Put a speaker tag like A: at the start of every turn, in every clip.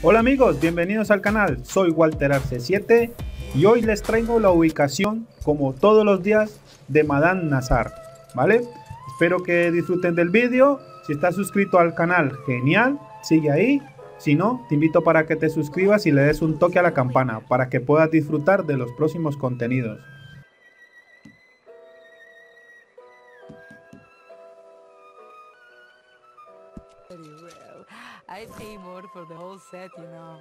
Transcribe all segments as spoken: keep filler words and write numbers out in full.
A: Hola amigos, bienvenidos al canal, soy Walter Arce siete y hoy les traigo la ubicación, como todos los días, de Madame Nazar, ¿vale? Espero que disfruten del vídeo. Si estás suscrito al canal, genial, sigue ahí. Si no, te invito para que te suscribas y le des un toque a la campana para que puedas disfrutar de los próximos contenidos.
B: Very well. I pay more for the whole set, you know.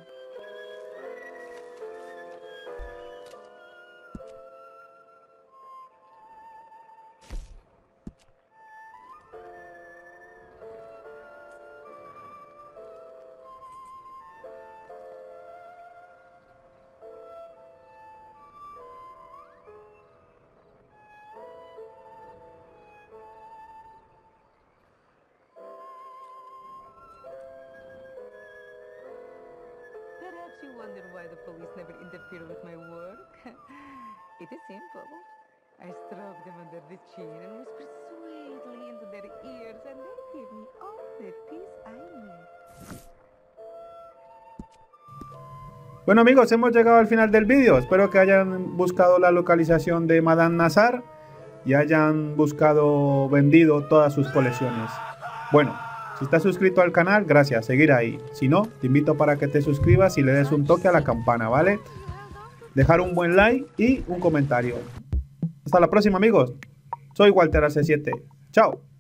B: Perhaps you wonder why the police never interfere with my work. It is simple. I stroked them under the chin and whispered sweetly into their ears, and they gave me all the peace I need.
A: Bueno amigos, hemos llegado al final del vídeo. Espero que hayan buscado la localización de Madame Nazar y hayan buscado vendido todas sus colecciones. Bueno, si estás suscrito al canal, gracias, seguir ahí. Si no, te invito para que te suscribas y le des un toque a la campana, ¿vale? Dejar un buen like y un comentario. Hasta la próxima amigos. Soy Walter Arce siete. Chao.